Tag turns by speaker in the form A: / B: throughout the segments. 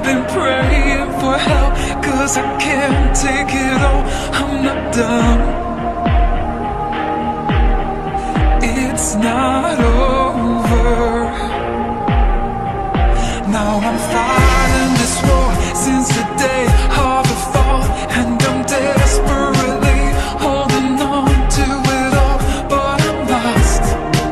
A: been praying for help, 'cause I can't take it all, I'm not done. It's not over. Now I'm fighting this war since the day of the fall, and I'm desperately holding on to it all, but I'm lost.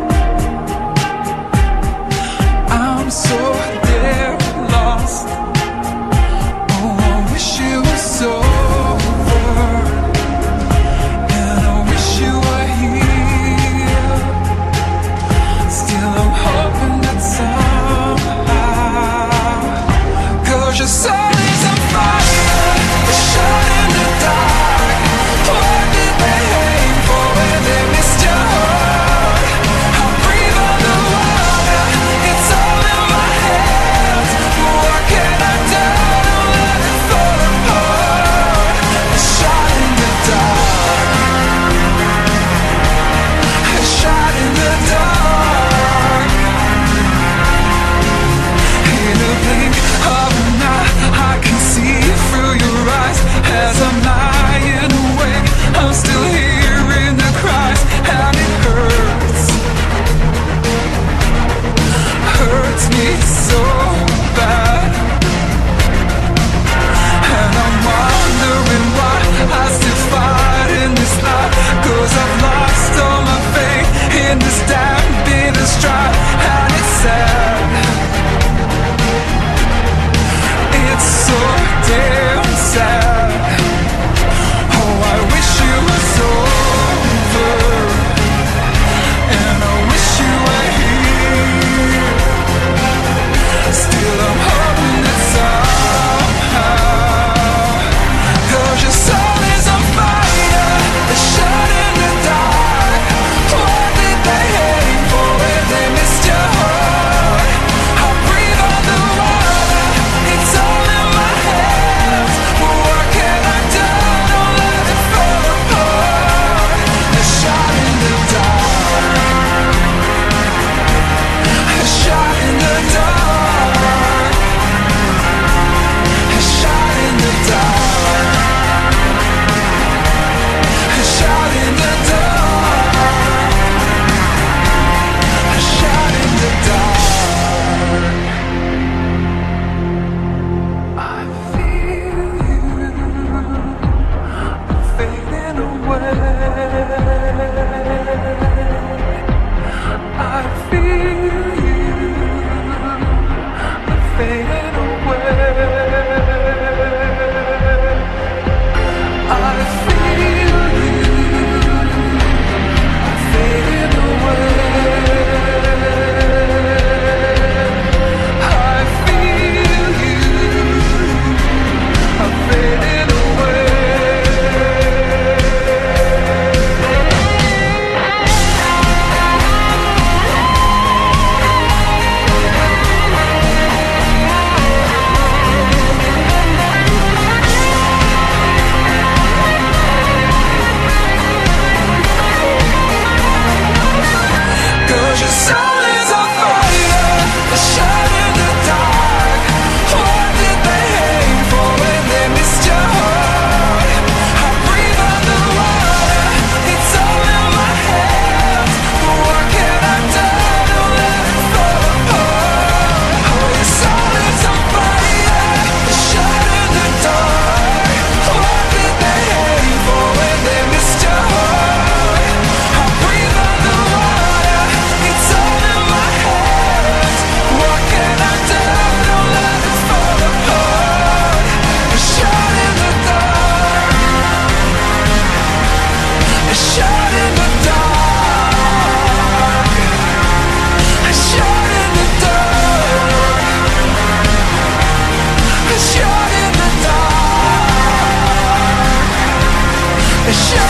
A: I'm so damn lost. Oh, I wish it was over, and I wish you were here. Still I'm hoping that somehow, 'cause your soul is on fire, it's shot in the dark. What did they aim for when they missed your heart? I breathe on the water, it's all in my hands. What can I do to let it fall apart? It's shot in the dark, it's shot in the dark. In a blink of an eye, I can see it through your eyes. As I'm lying awake, I'm still hearing the cries, and it hurts me so bad. And I'm wondering why I still fight in this life, 'cause I've lost all my faith in this damn bitter strife. And it's sad, it's so damn sad. Oh, I wish it was over, and I wish you were here. Still I'm hoping that somehow, 'cause your soul is on fire, it's shot in the dark. What did they aim for when they missed your heart? I breathe on the water, it's all in my hands. What can I do to let it fall apart? It's shot in the dark, it's shot in the dark, it's shot in the dark, it's shot in the dark, it's shot in the dark. I feel you fading away. I feel you fading away. I feel you fading away. I feel you fading away. Shut